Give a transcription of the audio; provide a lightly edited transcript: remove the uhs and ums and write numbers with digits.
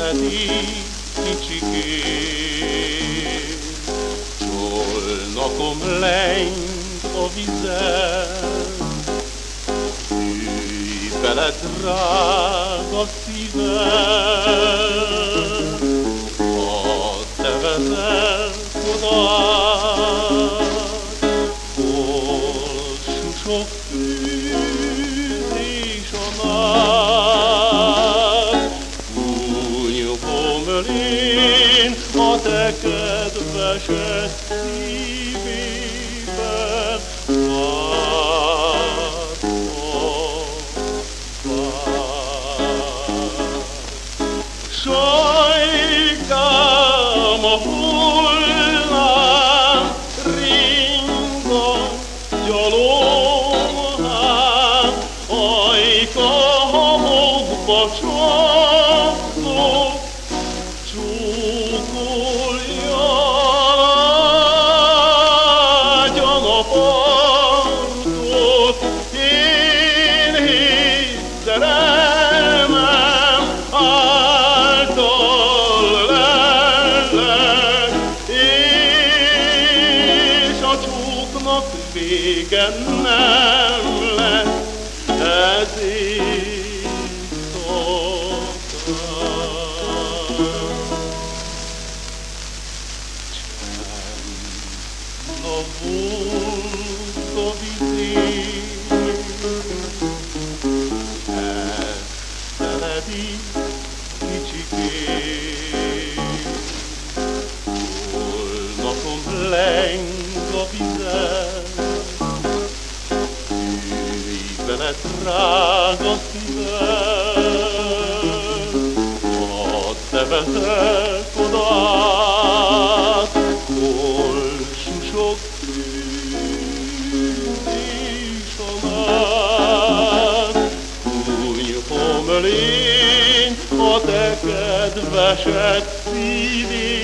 Eszteli kicsikém, csolnakom lengt a vizen, ülj bele, drága szívem, ha te vezetsz odád, hol susog tűz és a nád, fújnyogom én a te kedvesed szívében, sajkám a hullám, ringom gyalogám, ajka hamokba csapok, csókolja lágyan a partot, én hitt szerelmem által lellek, és a csóknak vége nem lett, ezért csend a Volga vizén, Eszteledi kicsikém, csolnakom leng a vizen, ülj bele, drága szívem, ha te vezetsz odád, hol susog tűz és a nád, fújnyogom én a te kedvesed szívében.